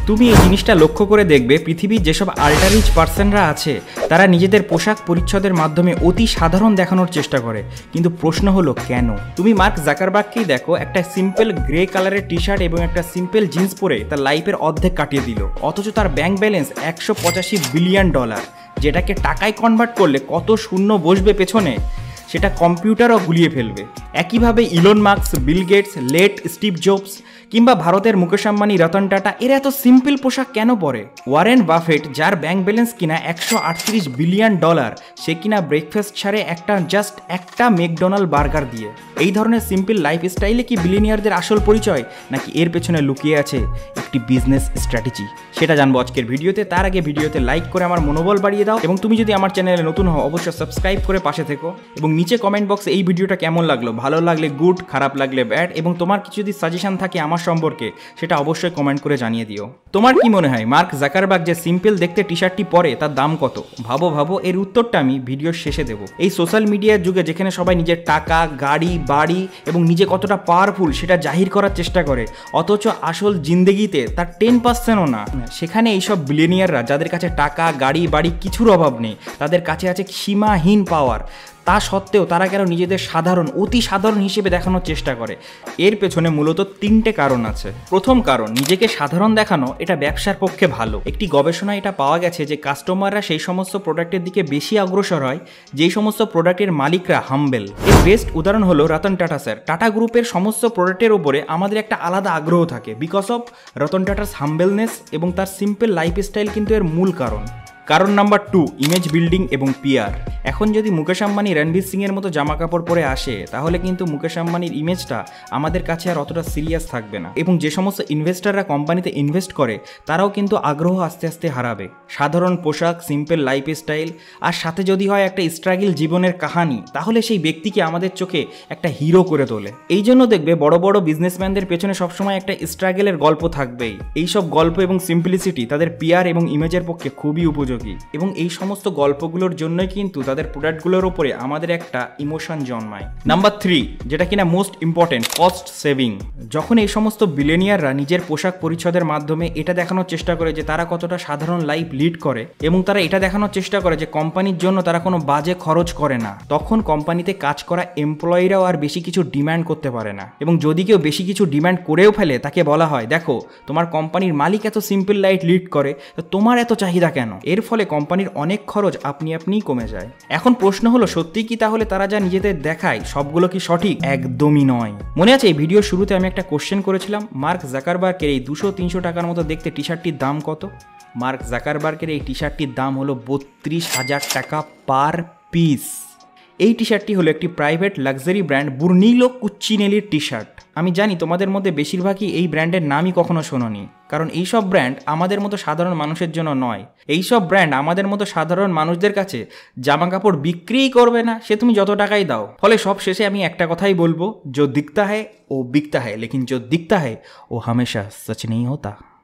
তুমি এই জিনিসটা লক্ষ্য করে দেখবে, পৃথিবীর যেসব আল্ট্রা রিচ পার্সনরা আছে তারা নিজেদের পোশাক পরিচ্ছদের মাধ্যমে অতি সাধারণ দেখানোর চেষ্টা করে। কিন্তু প্রশ্ন হলো কেন? তুমি মার্ক জাকারবার্গকেই দেখো, একটা সিম্পল গ্রে কালারের টি শার্ট এবং একটা সিম্পল জিন্স পরে তার লাইফের অর্ধেক কাটিয়ে দিল, অথচ তার ব্যাংক ব্যালেন্স $185 বিলিয়ন, যেটাকে টাকায় কনভার্ট করলে কত শূন্য বসবে পেছনে সেটা কম্পিউটারও গুলিয়ে ফেলবে। একইভাবে Elon Musk, Bill Gates, late Steve Jobs কিংবা ভারতের মুকেশ আম্বানি, রতন টাটা এরা এত সিম্পল পোশাক কেন পরে? ওয়ারেন বাফেট, যার ব্যাংক ব্যালেন্স কিনা $138 বিলিয়ন, সে কিনা ব্রেকফাস্ট ছাড়ে একটা ম্যাকডোনাল্ড বার্গার দিয়ে। এই ধরনের সিম্পল লাইফস্টাইলে কি বিলিয়নিয়ারদের আসল পরিচয়, নাকি এর পেছনে লুকিয়ে আছে একটি বিজনেস স্ট্র্যাটেজি? সেটা জানবো আজকের ভিডিওতে। তার আগে ভিডিওতে লাইক করে আমার মনোবল বাড়িয়ে দাও, এবং তুমি যদি আমার চ্যানেলে নতুন হও অবশ্যই সাবস্ক্রাইব করে পাশে থেকো, এবং নিচে কমেন্ট বক্সে এই ভিডিওটা কেমন লাগলো, ভালো লাগলে গুড, খারাপ লাগলে ব্যাড, এবং তোমার কিছু যদি সাজেশন থাকে আমার সম্পর্কে সেটা অবশ্যই কমেন্ট করে জানিয়ে দিও। তোমার কি মনে হয় মার্ক জাকারবার্গ যে সিম্পল দেখতে টি শার্টটি পরে তার দাম কত? ভাবো, এর উত্তরটা আমি ভিডিওর শেষে দেবো। এই সোশ্যাল মিডিয়ার যুগে যেখানে সবাই নিজের টাকা, গাড়ি, বাড়ি এবং নিজে কতটা পাওয়ারফুল সেটা জাহির করার চেষ্টা করে, অথচ আসল জিন্দেগিতে তার 10%ও না, সেখানে এইসব বিলিয়নিয়াররা যাদের কাছে টাকা, গাড়ি, বাড়ি কিছুর অভাব নেই, তাদের কাছে আছে সীমাহীন পাওয়ার, তা সত্ত্বেও তারা কেন নিজেদের সাধারণ, অতি সাধারণ হিসেবে দেখানোর চেষ্টা করে? এর পেছনে মূলত 3টে কারণ আছে। প্রথম কারণ, নিজেকে সাধারণ দেখানো এটা ব্যবসার পক্ষে ভালো। একটি গবেষণায় এটা পাওয়া গেছে যে কাস্টমাররা সেই সমস্ত প্রোডাক্টের দিকে বেশি অগ্রসর হয় যেই সমস্ত প্রোডাক্টের মালিকরা হাম্বেল। এর বেস্ট উদাহরণ হলো রতন টাটা স্যার। টাটা গ্রুপের সমস্ত প্রোডাক্টের ওপরে আমাদের একটা আলাদা আগ্রহ থাকে because of Ratan Tata's humbleness এবং তার সিম্পল লাইফস্টাইল কিন্তু এর মূল কারণ। কারণ নাম্বার 2, ইমেজ বিল্ডিং এবং পিআর। এখন যদি মুকেশ আম্বানি, রণবীর সিংয়ের মতো জামা কাপড় পরে আসে তাহলে কিন্তু মুকেশ আম্বানির ইমেজটা আমাদের কাছে আর অতটা সিরিয়াস থাকবে না, এবং যে সমস্ত ইনভেস্টাররা কোম্পানিতে ইনভেস্ট করে তারাও কিন্তু আগ্রহ আস্তে আস্তে হারাবে। সাধারণ পোশাক, সিম্পল লাইফস্টাইল আর সাথে যদি হয় একটা স্ট্রাগল জীবনের কাহিনী, তাহলে সেই ব্যক্তিকে আমাদের চোখে একটা হিরো করে তোলে। এই জন্য দেখবে বড় বড় বিজনেসম্যানদের পেছনে সবসময় একটা স্ট্রাগলের গল্প থাকবেই। এইসব গল্প এবং সিম্পলিসিটি তাদের পিআর এবং ইমেজের পক্ষে খুবই উপযোগী, এবং এই সমস্ত গল্পগুলোর জন্যই কিন্তু তাদের প্রোডাক্টগুলোর উপরে আমাদের একটা ইমোশন জন্মায়। নাম্বার 3, যেটা কিনা মোস্ট ইম্পর্টেন্ট, কস্ট সেভিং। যখন এই সমস্ত বিলিয়নিয়াররা নিজের পোশাক পরিচ্ছদের মাধ্যমে এটা দেখানোর চেষ্টা করে যে তারা কতটা সাধারণ লাইফ লিড করে, এবং তারা এটা দেখানোর চেষ্টা করে যে কোম্পানির জন্য তারা কোনো বাজে খরচ করে না, তখন কোম্পানিতে কাজ করা এমপ্লয়িরাও আর বেশি কিছু ডিম্যান্ড করতে পারে না। এবং যদি কেউ বেশি কিছু ডিম্যান্ড করেও ফেলে তাকে বলা হয়, দেখো তোমার কোম্পানির মালিক এত সিম্পল লাইফ লিড করে, তো তোমার এত চাহিদা কেন? এর ফলে কোম্পানির অনেক খরচ আপনিই কমে যায়। এখন প্রশ্ন হলো, সত্যি কি তাহলে তারা যা নিজেদের দেখায় সবগুলো কি সঠিক? একদমই নয়। মনে আছে এই ভিডিওর শুরুতে আমি একটা কোশ্চেন করেছিলাম, মার্ক জাকারবার্গের এই 200-300 টাকার মতো দেখতে টি শার্টটির দাম কত? মার্ক জাকারবার্গের এই টি শার্টটির দাম হলো 32,000 টাকা পার পিস। এই টি শার্টটি হলো একটি প্রাইভেট লাক্সারি ব্র্যান্ড বুরনিলো কুচিনেলির টি শার্ট। আমি জানি তোমাদের মধ্যে বেশিরভাগই এই ব্র্যান্ডের নামই কখনো শোনোনি, কারণ এইসব ব্র্যান্ড আমাদের মতো সাধারণ মানুষের জন্য নয়। এইসব ব্র্যান্ড আমাদের মতো সাধারণ মানুষদের কাছে জামা কাপড় বিক্রিই করবে না, সে তুমি যত টাকাই দাও। ফলে সব শেষে আমি একটা কথাই বলবো, जो दिखता है वो बिकता है, लेकिन जो दिखता है वो हमेशा सच नहीं होता।